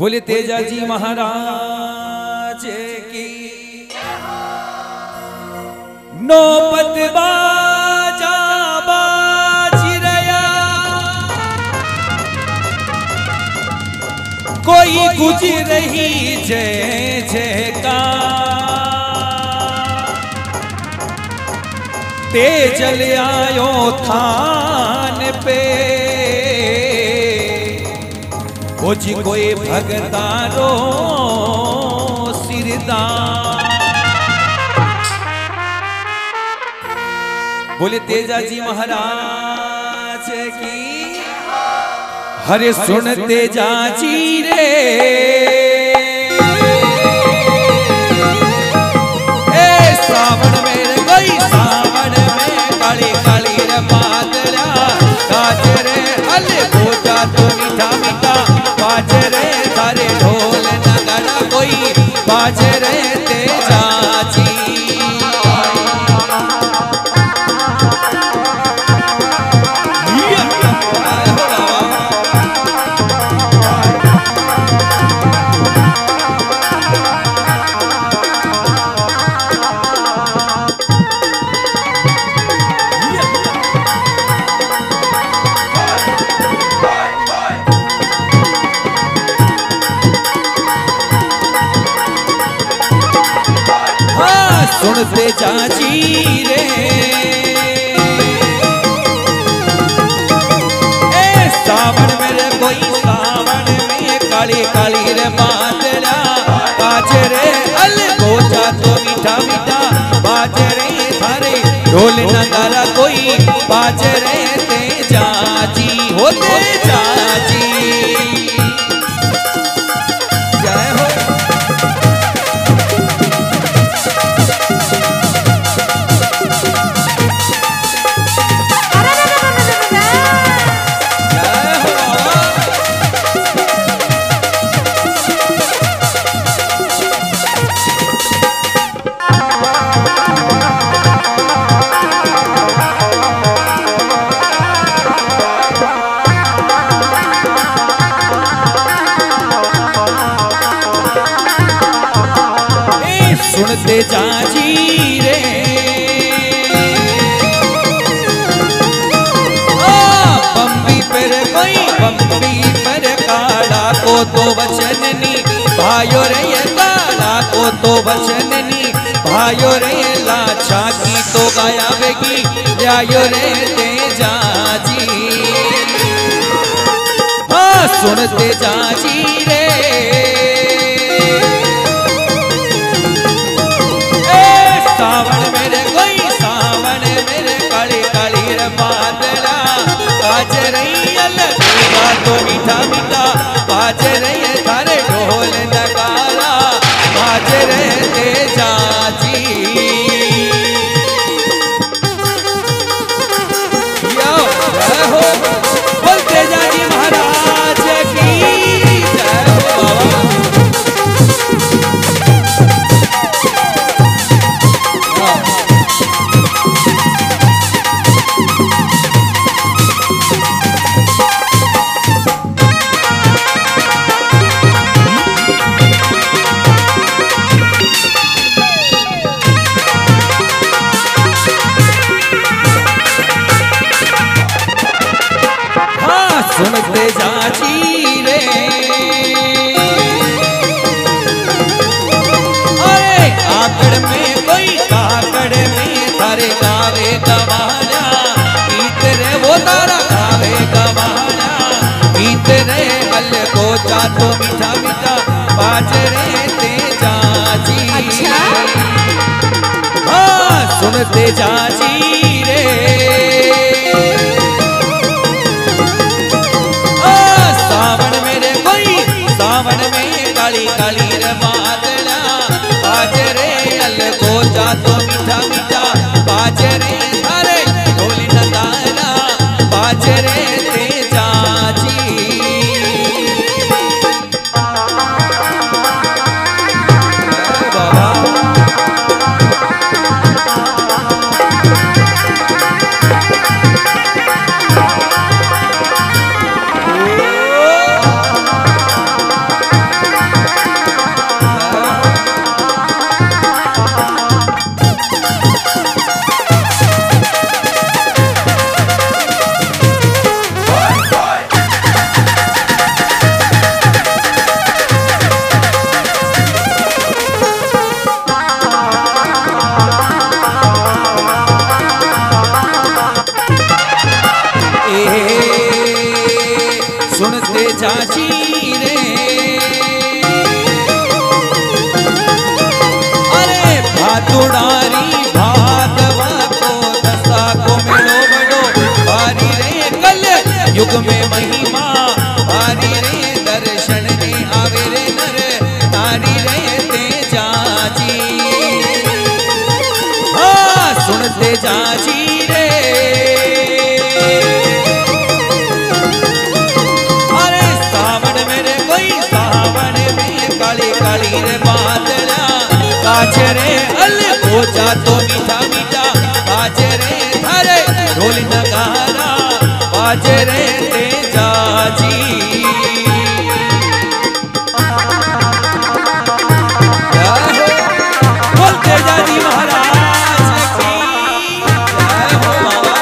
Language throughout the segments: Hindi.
बोले तेजा जी महाराज की नौबत बाजा बाज रया कोई गुजर रही जय जयकार तेजल आयो थान पे वो जी कोई भगतारो सिरदार। बोले तेजा जी महाराज की हरे सुन तेजा जी रे ए सावन में कोई सावन में काली काली रे बादला गाजरे हले बोझा तो मीठा मीठा बाजरे सारे ढोल नगाड़ा कोई बाजरे तेजा जी। सुनते चाची रे ए सावन में रे कोई सावन में काली काली रे बादला बाजरे अल बोझा तो मीठा मीठा बाजरे थारे ढोल नगारा कोई बाजरे तेजा जी हो तेजा जी। जय हो सुनते चाची रे बम्बी पर कोई बम्बी पर काला को तो वचननी भाइयों रे काला को तो वचननी भाइयों रे लाछा की तो गाया बेगी लायो रे तेजा जी। हाँ सुनते चाची रे सावन मेरे कोई सावन मेरे काली काली रे बादला बाज रही अलग तो मीठा मीठा बाज रही थारे ढोल नगारा बाज रहे तेजा जी। यो जय हो बोल तेजा जी महाराज की जय हो बाबा। सुनते चाची रे अरे आकड़ में कोई काकड़ में तारे गावे गवाना गीत रे वो तारा गावे गवाना गीत रे हल को जा तो मीठा मीठा बाज रे तेजा जी। अच्छा हाँ सुनते चाची रे सावन मेरे कोई सावन में काली काली रे बादला बाजरे अल को जा तो मीठा मीठा बाजरे थारे ढोली नगारा बाजरे तेजा जी। बाबा सुनते जाजी रे अरे भातुड़ारी भातवा को दशा को मेलो बड़ो भारी रे कल युग में महिमा भारी रे दर्शन ने आवे रे नर नारी रे ते जाजी हाँ सुनते जाजी रे अरे सावन मेरे कोई सावन में काली काली रे बादला काचरे अल कोचा तो मीठा मीठा बाजरे थारे ढोल नगारा बाजरे ते जाजी बोलते जाजी महाराज की जय हो बाबा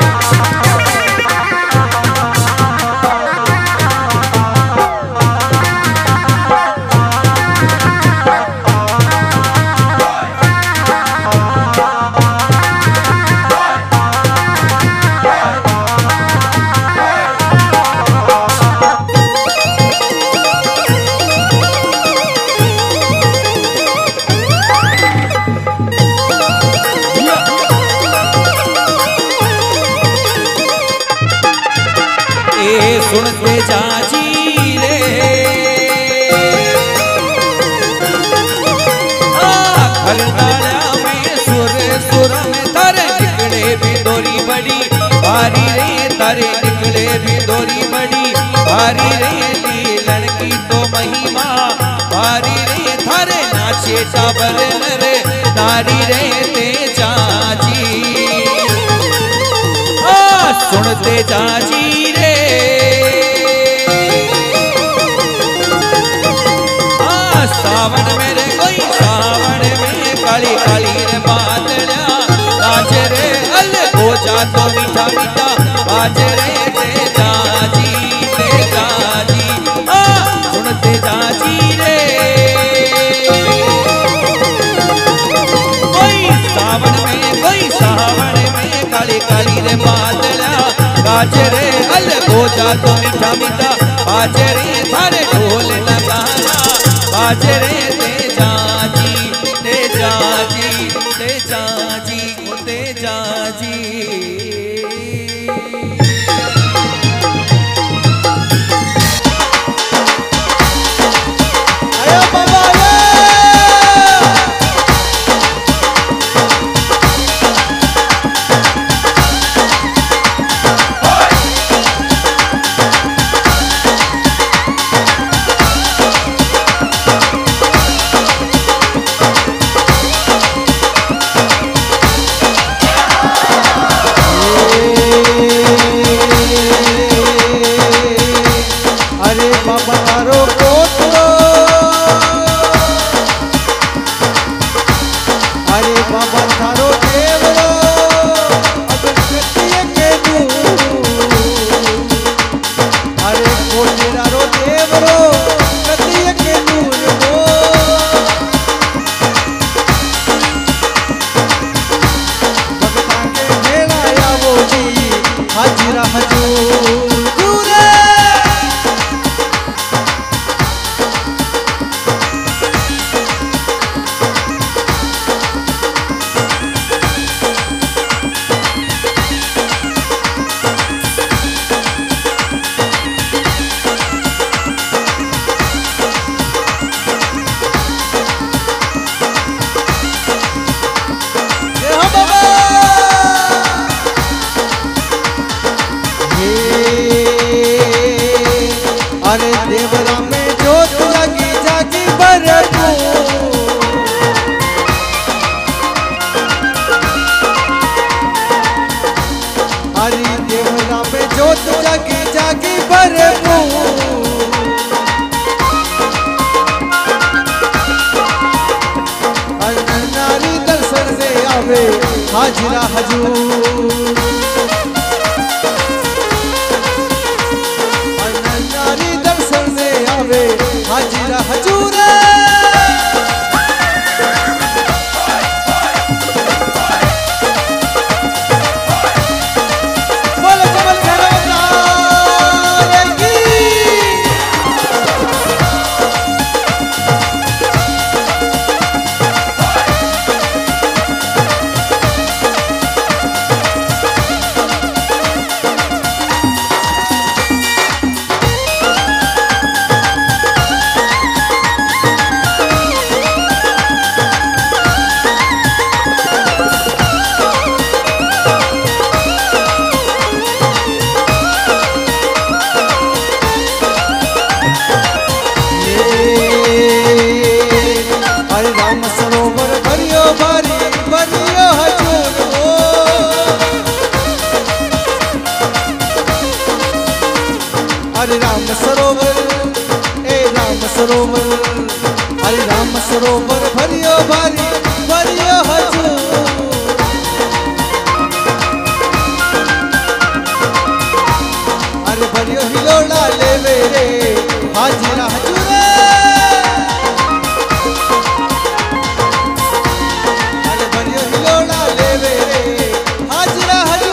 सुनते जाजी रे खलनाला में सुर सुर में तारे निकले भी दोरी बड़ी भारी रे तारे निकले भी दोरी बड़ी भारी रे लीलन की तो महिमा भारी रे थारे नाचे टाबर रे नारी रे ते जाजी सुनते जाजी रे सावन मेरे कोई सावन में काली काली रे बादला आज रे अल कोचा तो मीठा मीठा आज रे ते जाजी सुनते जाजी रे कोई सावन में काली काली रे बादला आज रे अल कोचा तो मीठा मीठा आज रे थारे ढोल नगारा बाजरे ते जाजी ते जाजी ते जाजी ते जाजी अरे बाबा हाजिरा हजूर नारी दर्शन से आवे हाजिरा हजूर बोलो कमल घरों की राम सरोवर ए राम सरोवर अरे राम सरोवर भरियो भारी भरियो हजूर अरे भरियो हिलोड़ा लेवे रे हाजिरा हजूर अरे भरियो हिलोड़ा लेवे रे हाजिरा हजूर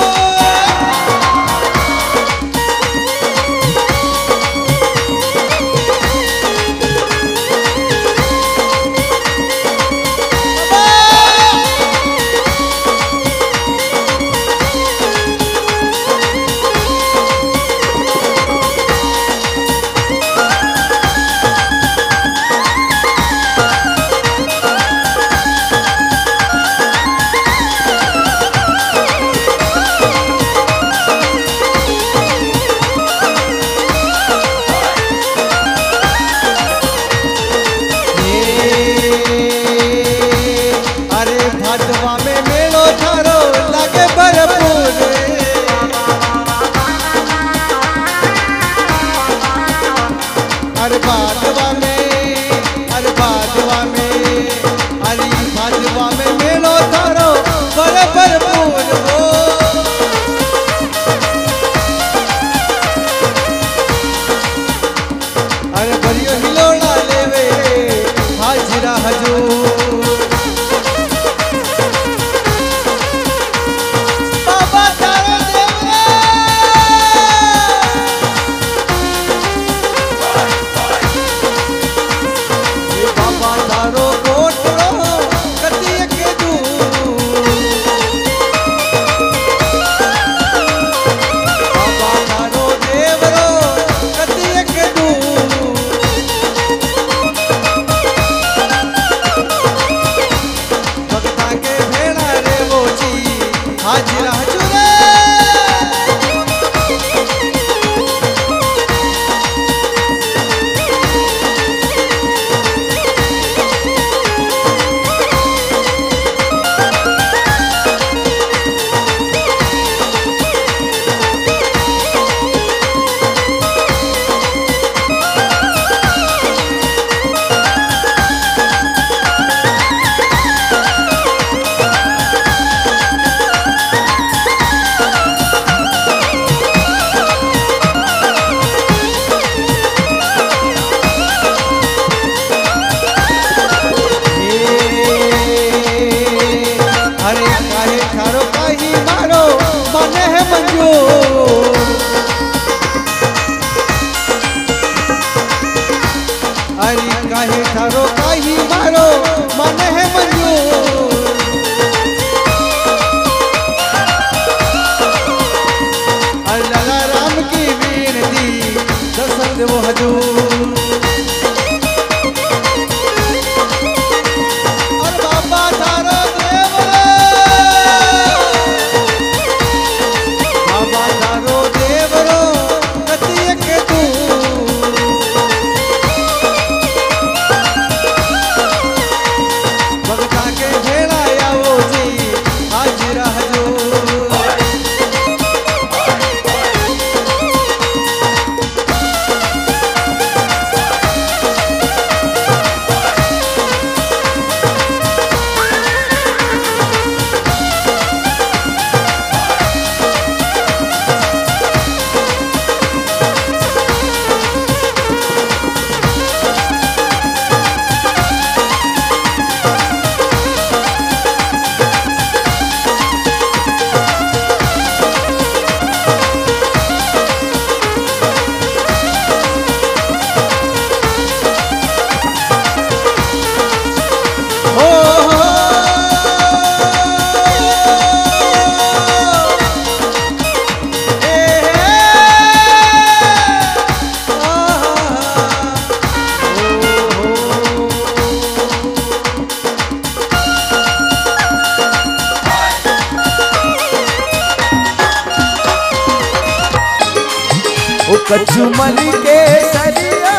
कछुमल के सरिया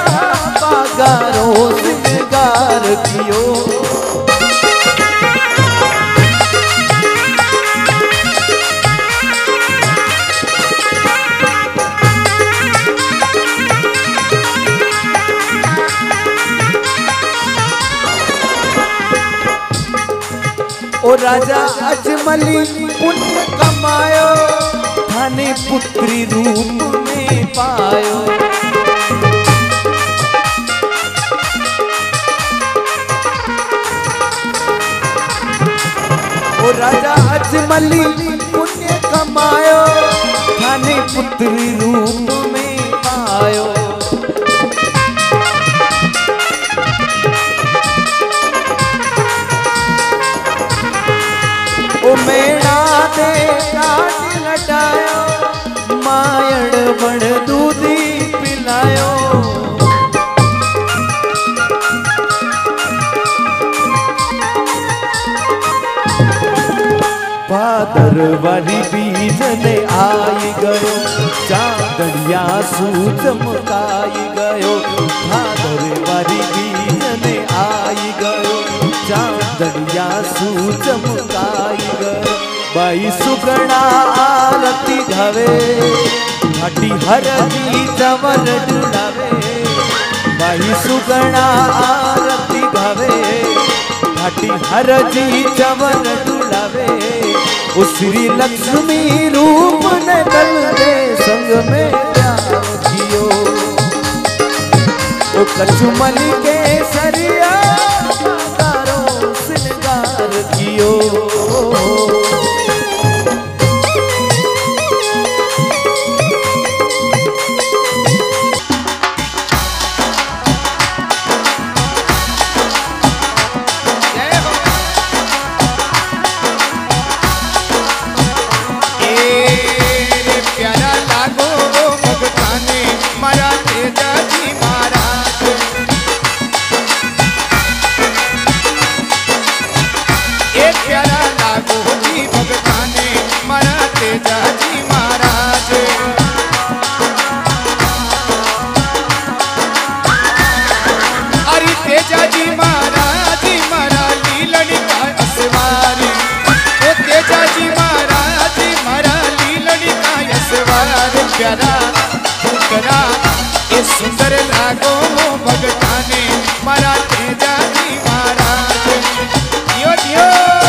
बागारो सिंगार कियो ओ राजा अजमली पुण्य कमायो थाने पुत्री रूप में पायो। ओ राजा अजमली पुण्य कमायो थाने पुत्री रूप में पायो। ओ मेणा दे काट लटायो मायड़ बण दूधी पिलायो। भादर वाली बीज ने आई गयो चांदड़िया सू चमकाई गयो। भादर वाली बीज ने आई गयो चांदड़िया सू चमकाई गयो। बाई सुगणा आरती घवे घाटी हर जी चवर डुलावे। बाई सुगणा आरती घवे घाटी हर जी चवर डुलावे। ओ श्री लक्ष्मी रूप ने दल दे संग में प्यार कियो। ओ कचुमली के सरिया तारो श्रृंगार कियो। प्यारा फुकरा ये सुंदर लागो भगताने मारा तेजा जी महाराज। दियो दियो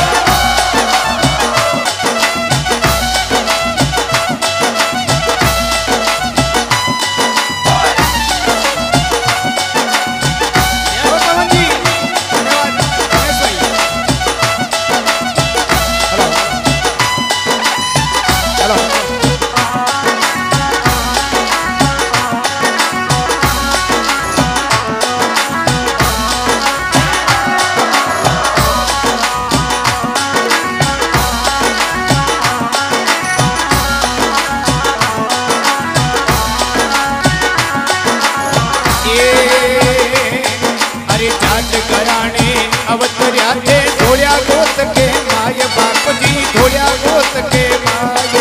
अवतर्या थे ढोलिया गोत के माय बाप जी ढोलिया गोत के माय।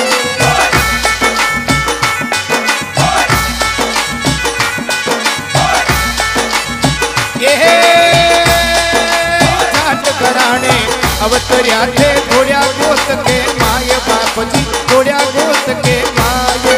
ये जाट घराने अवतर्या थे ढोलिया गोत के माय बाप जी ढोलिया गोत के माय।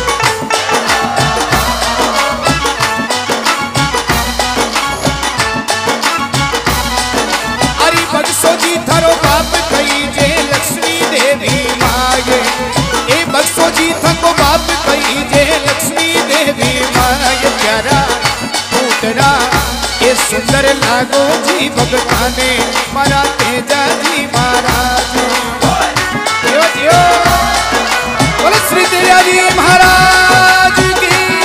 बक्सो जी थारो बाप कही जे लक्ष्मी देवी माये। ए बक्सो जी थको बाप कही जे लक्ष्मी देवी माये। प्यारा फूटरा ये सुंदर लागो जी भगताने मारा तेजा जी महाराज। दियो दियो बोलो श्री तेजा जी महाराज की।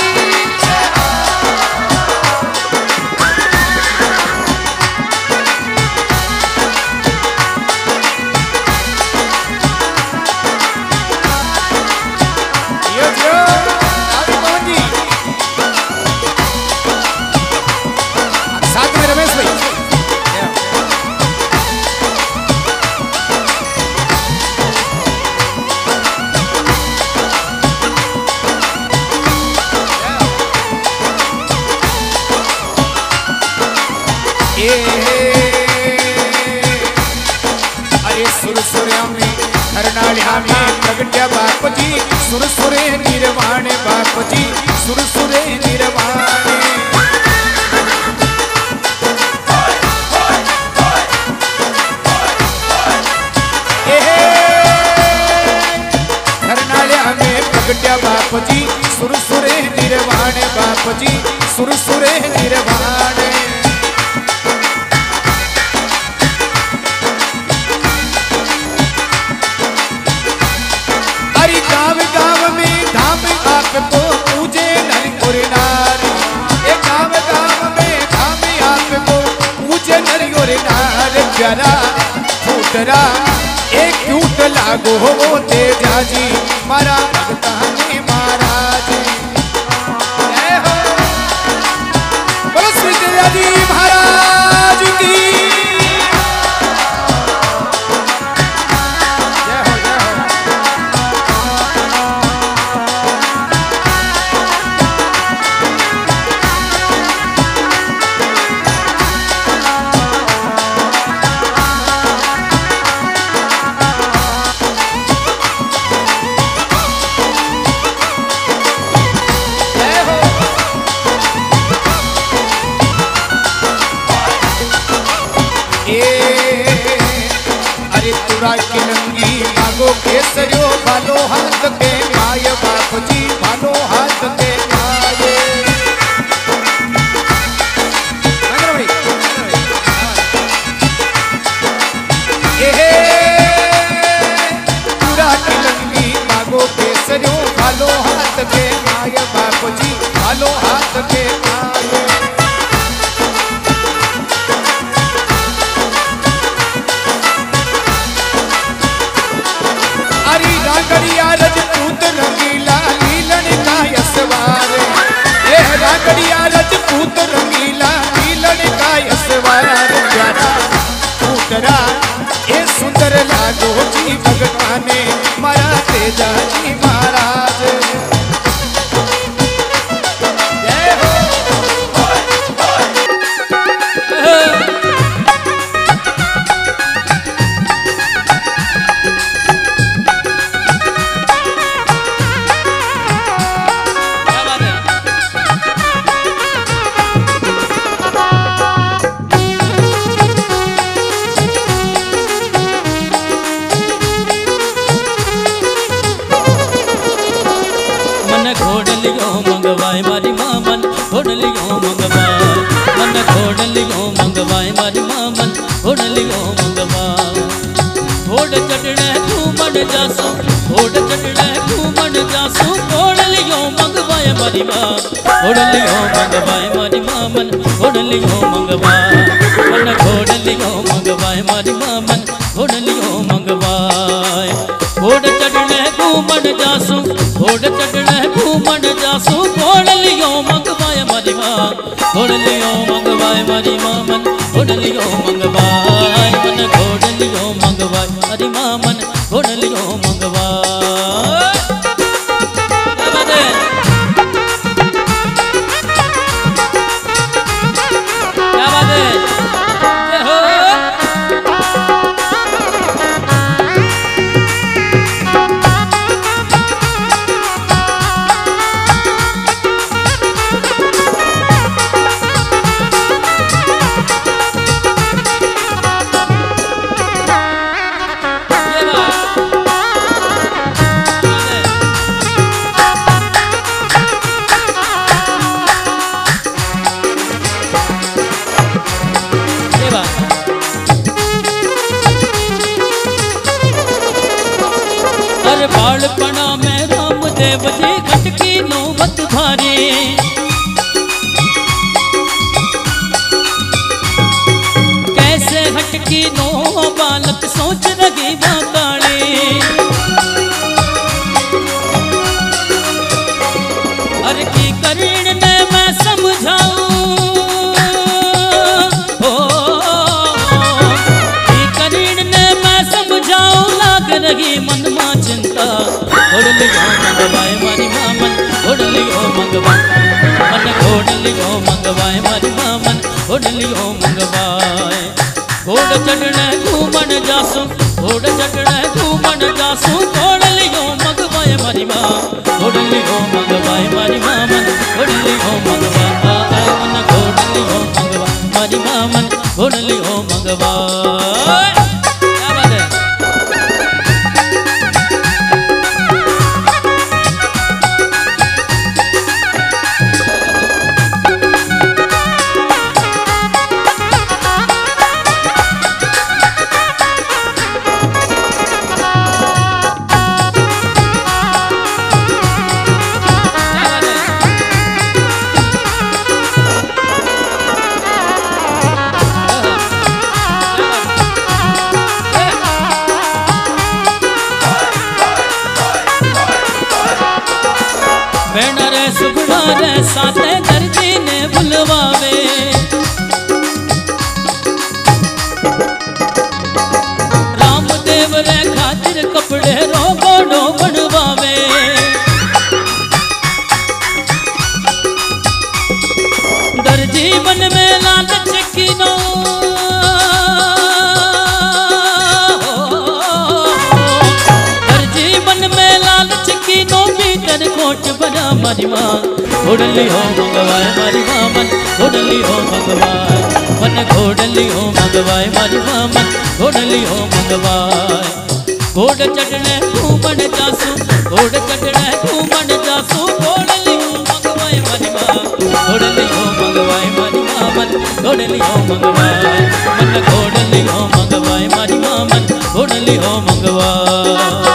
अरे सुरसुरे में हरनालिया में प्रगट्या बाप जी सुरसुरे निर्वाणे बाप जी सुरसुरे निर्वाणे। बाप जी सुरसुरे निर्वाणे। अरे गाँव गाँव में धाम आपको पूजे नर और नारी। ये गाँव गाँव में धाम आपको पूजे नर और नारी। प्यारा फूटरा एक क्यूट लागो वो तेजा जी मारा भगता ने महाराज। जय हो बोलो श्री तेजा जी महाराज की। जय हो जय हो। अरे तुरा की नंगी मांगो केसरियो भालो हाथ के माय बाप जी भालो हाथ के माय। तुरा की नंगी मांगो केसरियो भालो हाथ के माय बाप जी भालो हाथ के माय। रागड़िया रजपूत रंगीला लीलन का यशवार। ये रागड़िया रजपूत रंगीला लीलन का यशवार। प्यारा फूटरा ये सुंदर लागो जी भगता ने मारा तेजा जी महाराज। जय हो मंगवाए मारी मामन घोड़लियो मंगवाए। मन घोड़लियो मंगवाए मारी मामन घोड़लियो मंगवाए। घोड़ चढ़ने घूमन जासू घोड़ चढ़ने घूमन जासू घोड़लियो मंगवाए मारी मां घोड़लियो मंगवाए मारी मामन घोड़लियो मंगवाए। मन घोड़लियो मंगवाए मारी मामन घोड़लियो मंगवाए। घोड़ चढ़ने घूमन जासू घोड़ चढ़ने घूमन जासू घोड़लियो मंगवाए मारी मां घोड़लियो मंगवाए मारी मामन घोड़लियो मंगवाए। मन घोड़लियो मंगवाए मारी मामन घोड़लियो मंगवाए। क्या बात है बालपना में रामदेव जी खटकी नौबत भारी। कैसे हटकी नो बालक सोच रही बाकाली। हर की करीण ने मैं समझाऊं की करीण ने मैं समझाऊं लाग रही मन मा चिंता। घोड़लियो मंगवाए मारी मामन घोड़लियो मंगवाए। मन घोड़लियो मंगवाए मारी मामन घोड़लियो मंगवाए। घोड़ चढ़ने घूमन जासू घोड़ चढ़ने घूमन जासू घोड़लियो मंगवाए मारी मां घोड़लियो मंगवाए मारी मामन घोड़लियो मंगवाए। मन घोड़लियो मंगवाए मारी मामन घोड़लियो मंगवाए। क्या बात है साथे दर्जी ने बुलवावे। रामदेव रे खातिर कपड़े रो गोडो बनवावे। दर्जी मन में लालच की नो कोट बना मारी माँ घोड़ली हो मंगवाए मारी माँ मन घोड़ली हो मंगवाए मन घोड़ली हो मंगवाए मारी माँ मन घोड़ली हो मंगवाए। घोड़ चढ़ने घूमन जासू घोड़ चढ़ने घूमन जासू घोड़ली हो मंगवाए मारी माँ घोड़ली हो मंगवाए मारी माँ मन घोड़ली हो मंगवाए मन घोड़ली हो मंगवाए मारी माँ मन घोड़ली हो मंगवाए।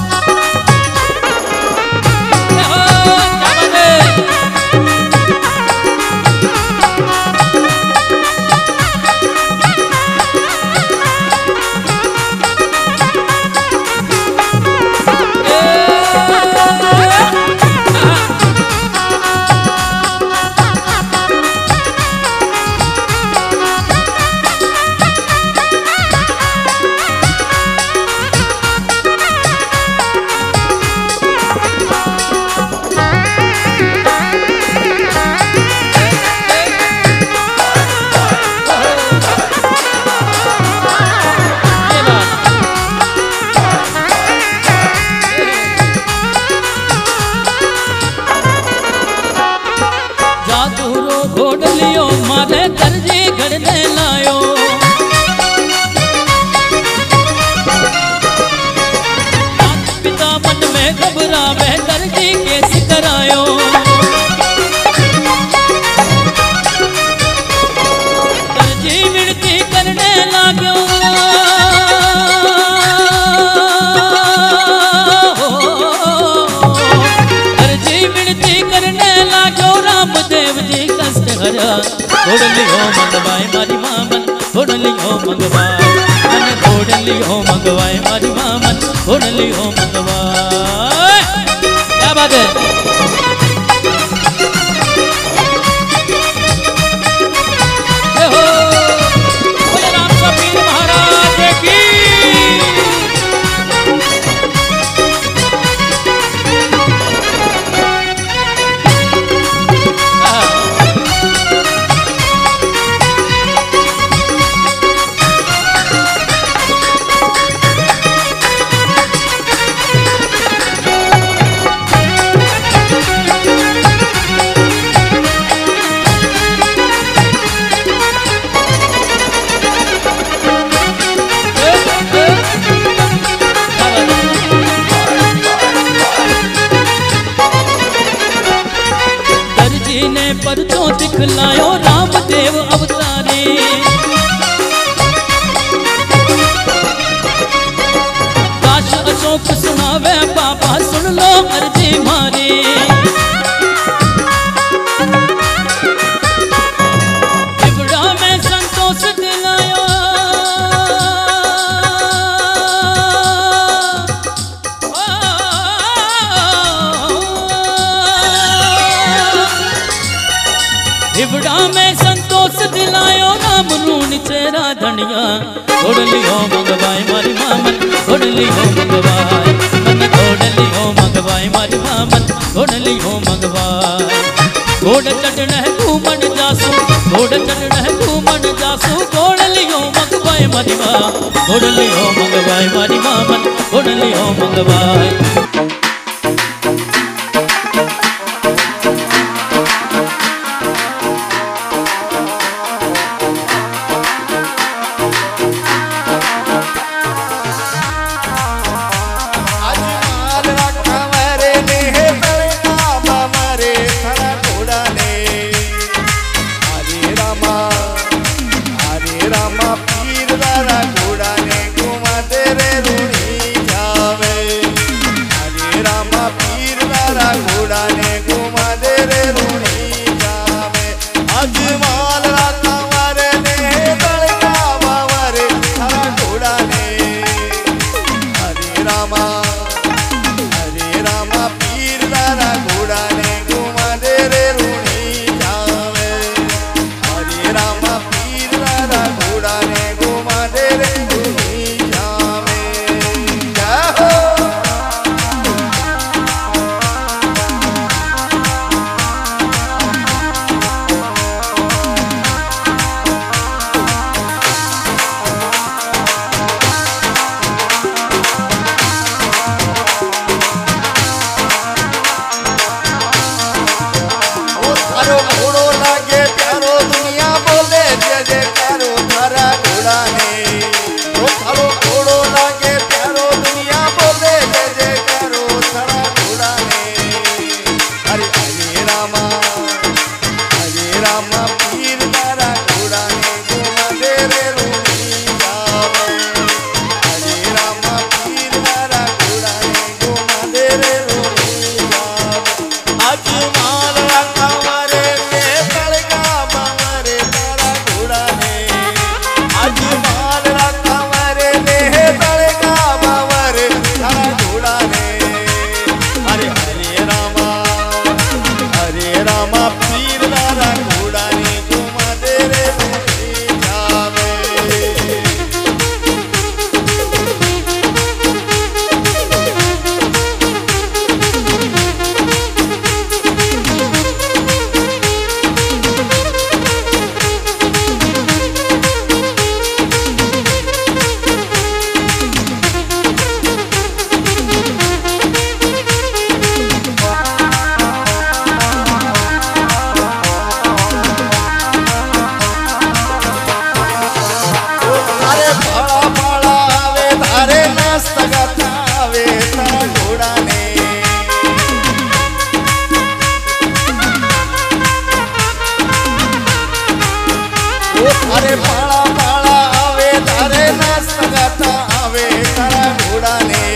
घोड़ली हो मंगवाए मारी माँ मन घोड़ली हो मंगवाए मन घोड़ली हो मंगवाए मारी माँ मन घोड़ली हो मंगवाए। क्या बात है। परचो दिखलायो रामदेव अवतारे काश अशोक सुनावे बाबा सुन लो अर्जी मारी। त्रिपुरा में संतोष दिलायो त्रिपुरा में संतोष दिलायो राम रून चेरा धनिया। घोड़ली हो मंगवाए मारी माँ मन घोड़ली हो मंगवाए मन घोड़ली हो मंगवाए मारी माँ मन घोड़ली हो मंगवाए। घोड़ चढ़ना है घूमन जासू घोड़ चढ़ना है घूमन जासू घोड़ली हो मंगवाए मारी माँ घोड़ली हो मंगवाए मारी माँ मन घोड़ली हो मंगवाए। हरे रामा पीर दारा घोड़ा ने घुमा दे रे रामा पीर तारा घोड़ा ने घुमा दे रे रूनी जावे हरे रामा पीर तारा घोड़ा ने घुमा दे रे रूनी जावे आज माल रंगा मारे ते तड़का मारे तारा घोड़ा ने आज माल रंगा मारे ते तड़का मारे तारा घोड़ा ने हरे रामा पीर तारा घोड़ा ने घुमा दे रे रूनी जावे अरे फड़ा फड़ा आवे धारे नाश्ता खावे तारा घोड़ा ने अरे फड़ा फड़ा आवे धारे नाश्ता खावे तारा घोड़ा ने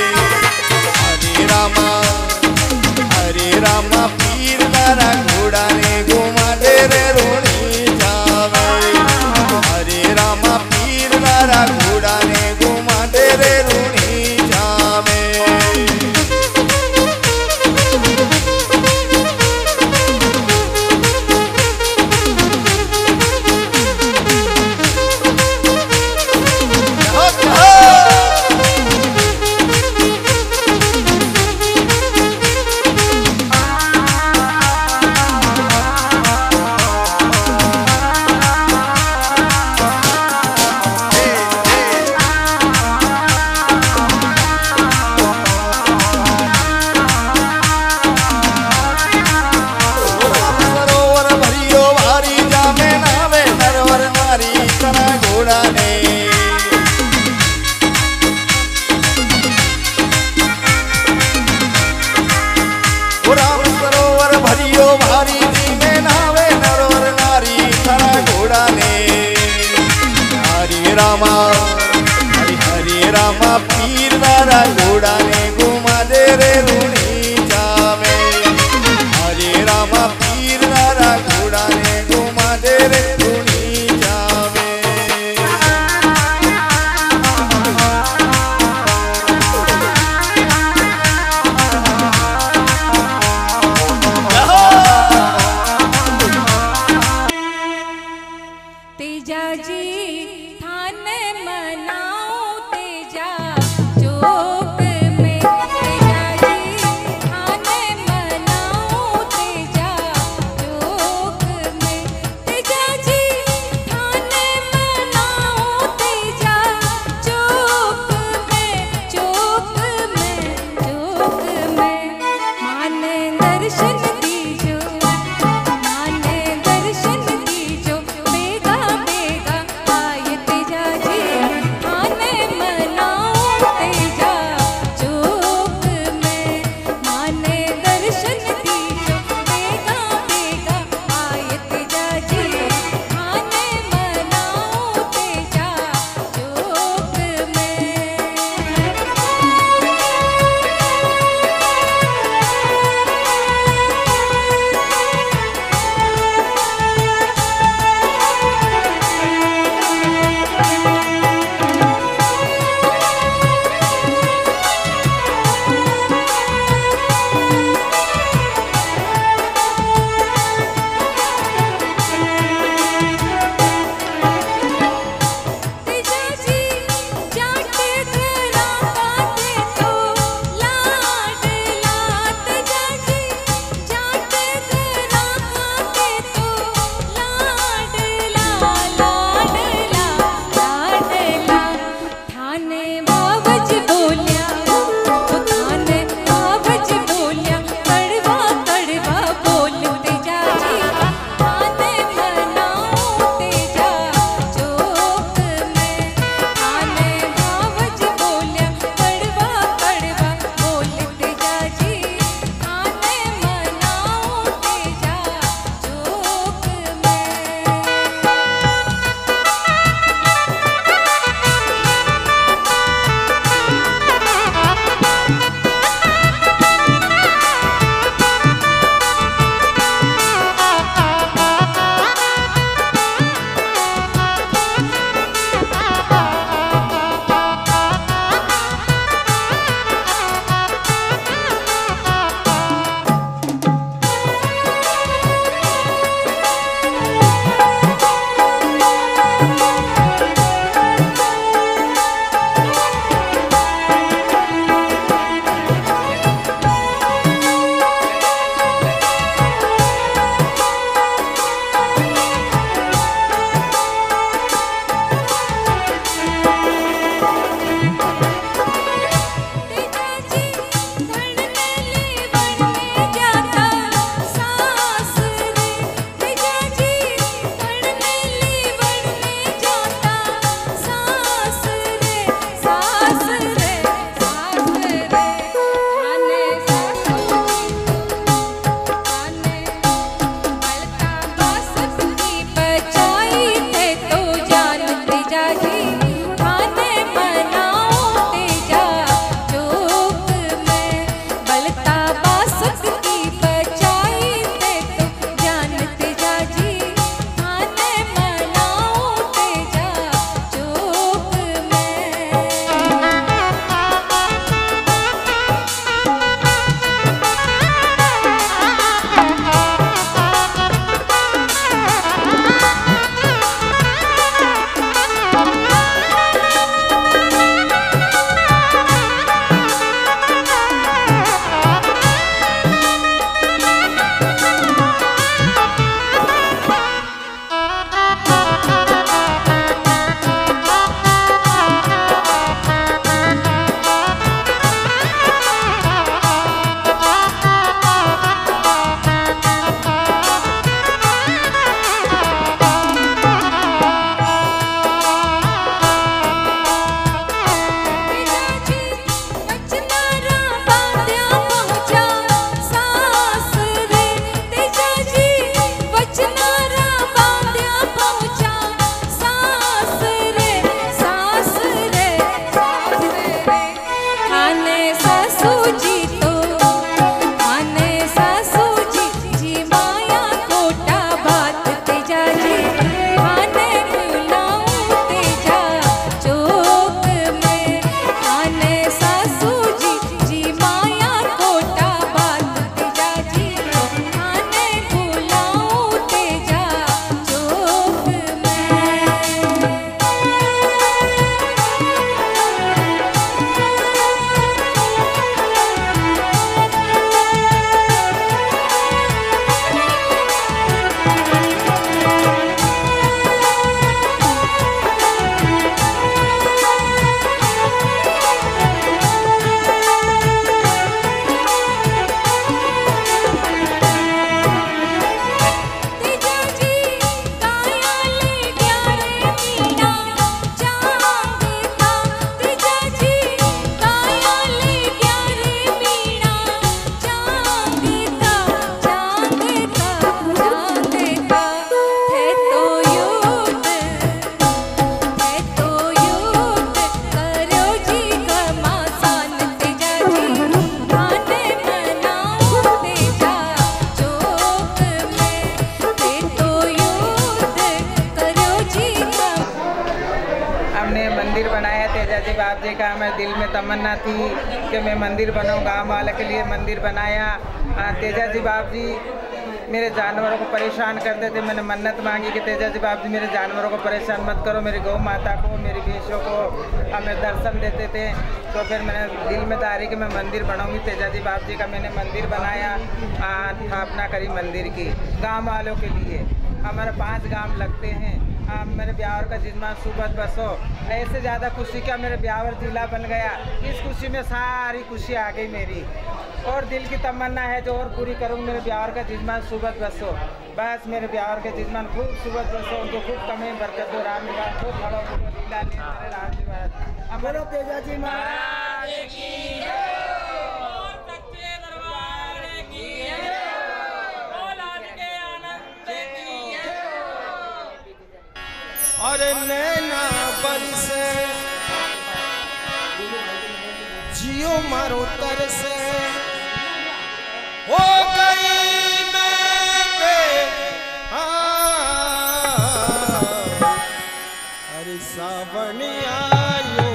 हरे रामा पीर तारा घोड़ा ने घुमा दे रे रूनी जावे हरे रामा पीर तारा घोड़ा ने घुमा दे रे रूनी जावे सरोवर भरियो भारी जामे नावे नरवर नारी तारा घोड़ा ने राम सरोवर भरियो भारी जी में नावे नरवर नारी तारा घोड़ा ने हरे रामा पीर तारा घोड़ा ने घुमा दे रे रूनी जावे हरे रामा पीर तारा घोड़ा ने घुमा दे रे रूनी जावे तेजा जी थान मनाओ तेजा चौक तेजाजी बाप जी का मेरे दिल में तमन्ना थी कि मैं मंदिर बनाऊँ, गाँव वाले के लिए मंदिर बनाया। तेजाजी बाप जी मेरे जानवरों को परेशान करते थे। मैंने मन्नत मांगी कि तेजाजी बाप जी मेरे जानवरों को परेशान मत करो, मेरी गौ माता को, मेरी भैंसों को हमें दर्शन देते थे। तो फिर मैंने दिल में धारी कि मैं मंदिर बनाऊंगी। तेजाजी बाप जी का मैंने मंदिर बनाया, स्थापना करी मंदिर की गांव वालों के लिए। हमारे 5 गांव लगते हैं। मेरे ब्यावर का जिजमान सुबह बसो, ऐसे ज़्यादा खुशी क्या मेरे ब्यावर जिला बन गया। इस खुशी में सारी खुशी आ गई मेरी, और दिल की तमन्ना है जो और पूरी करूँ। मेरे ब्यावर का जिजमान सुबह बसो, बस मेरे ब्यावर के जिजमान खूब सुबह बसो, उनको खूब कमे बरकत दो, राम निवास खूब खड़ो लीला ने राम निवास। हमारे तेजाजी महाराज की सच्चे दरबार की औलाद के आनंद की। और नैना बरसे जियो मारो तरसे, हो गई अरे सावन आयो